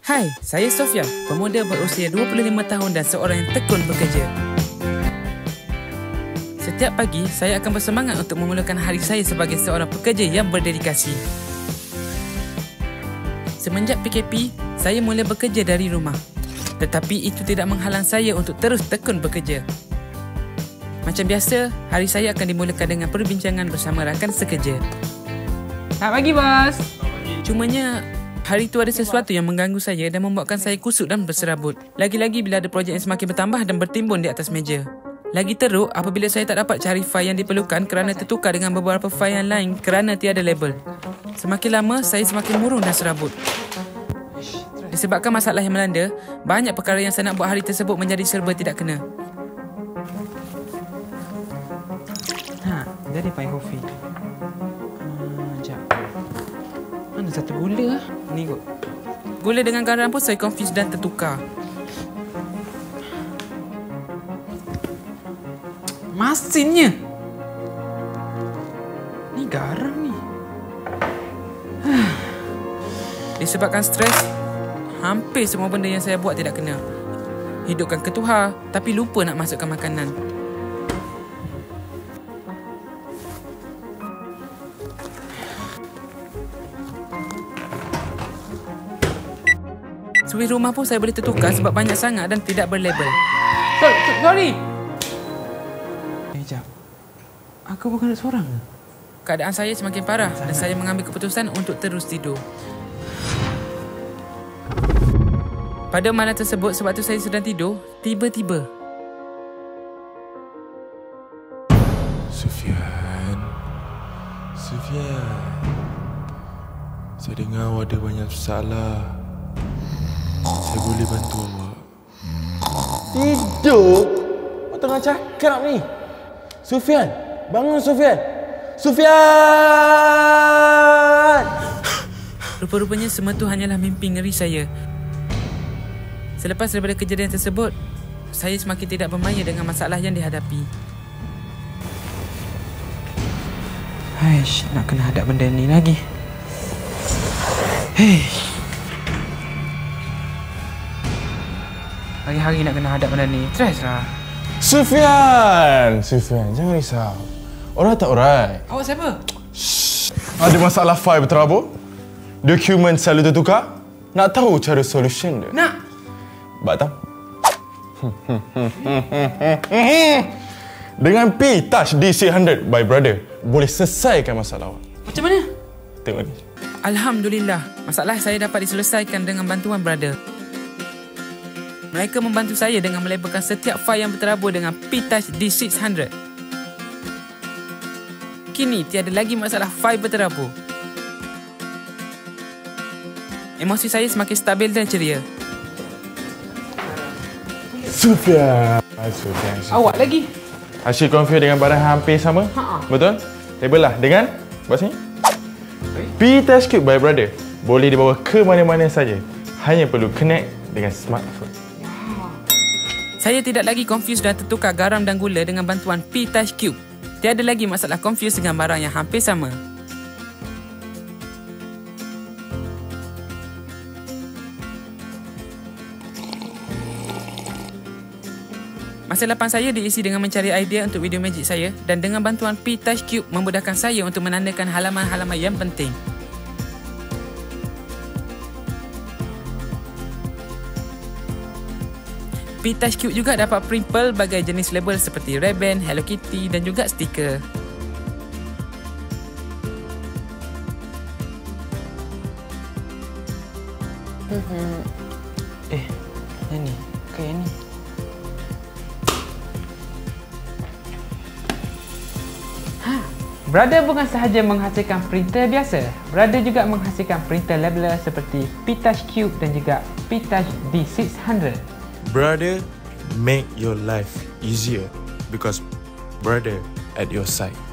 Hai, saya Sofia, pemuda berusia 25 tahun dan seorang yang tekun bekerja. Setiap pagi, saya akan bersemangat untuk memulakan hari saya sebagai seorang pekerja yang berdedikasi. Semenjak PKP, saya mula bekerja dari rumah. Tetapi itu tidak menghalang saya untuk terus tekun bekerja. Macam biasa, hari saya akan dimulakan dengan perbincangan bersama rakan sekerja. Selamat pagi, bos. Cumanya, hari itu ada sesuatu yang mengganggu saya dan membuatkan saya kusut dan berserabut. Lagi-lagi bila ada projek yang semakin bertambah dan bertimbun di atas meja. Lagi teruk apabila saya tak dapat cari fail yang diperlukan kerana tertukar dengan beberapa fail yang lain kerana tiada label. Semakin lama, saya semakin murung dan serabut. Disebabkan masalah yang melanda, banyak perkara yang saya nak buat hari tersebut menjadi serba tidak kena. Jadi pahit kopi. Sekejap. Mana satu gula lah? Ni kot. Gula dengan garam pun saya confused dan tertukar. Masinnya. Ni garam ni. Disebabkan stres, hampir semua benda yang saya buat tidak kena. Hidupkan ketuhar, tapi lupa nak masukkan makanan. Suih rumah pun saya boleh tertukar sebab banyak sangat dan tidak berlabel. Sorry. Sekejap. Aku bukan nak seorang ke? Keadaan saya semakin parah dan saya mengambil keputusan untuk terus tidur. Pada malam tersebut, sebab tu saya sedang tidur, tiba-tiba Sufian, saya dengar awak ada banyak masalah. Saya boleh bantu awak. Tidur? Awak tengah cakap ni. Sufian, bangun Sufian. Sufian! rupa-rupanya semua tu hanyalah mimpi ngeri saya. Selepas daripada kejadian tersebut, saya semakin tidak bermaya dengan masalah yang dihadapi. Haish, nak kena hadap benda ni lagi. Hei. Hari-hari nak kena hadap benda ni. Stres lah. Sufian, jangan risau. Alright tak alright? Awak siapa? Ada masalah file berterabur? Dokumen selalu tertukar? Nak tahu cara solution dia? Nak. Batam. Dengan P-Touch DC100 by Brother, boleh selesaikan masalah awak. Macam mana? Tengok ni. Alhamdulillah, masalah saya dapat diselesaikan dengan bantuan Brother. Mereka membantu saya dengan melabelkan setiap fail yang berterabur dengan P-Touch D600. Kini tiada lagi masalah fail berterabur. Emosi saya semakin stabil dan ceria. Sufian. Awak lagi? Hasil confuse dengan barang hampir sama? Betul? Label lah dengan buat sini. P-Touch Cube by Brother boleh dibawa ke mana-mana saja. Hanya perlu connect dengan smartphone. Saya tidak lagi confused dan tertukar garam dan gula dengan bantuan P-Touch Cube. Tiada lagi masalah confused dengan barang yang hampir sama. Masa lapang saya diisi dengan mencari idea untuk video magic saya dan dengan bantuan P-Touch Cube memudahkan saya untuk menandakan halaman-halaman yang penting. P-Touch Cube juga dapat print pelbagai jenis label seperti Ray-Ban, Hello Kitty dan juga stiker. Yang ni. Ke yang ni. Brother bukan sahaja menghasilkan printer biasa. Brother juga menghasilkan printer labeler seperti P-Touch Cube dan juga P-Touch D600. Brother, make your life easier because Brother at your side.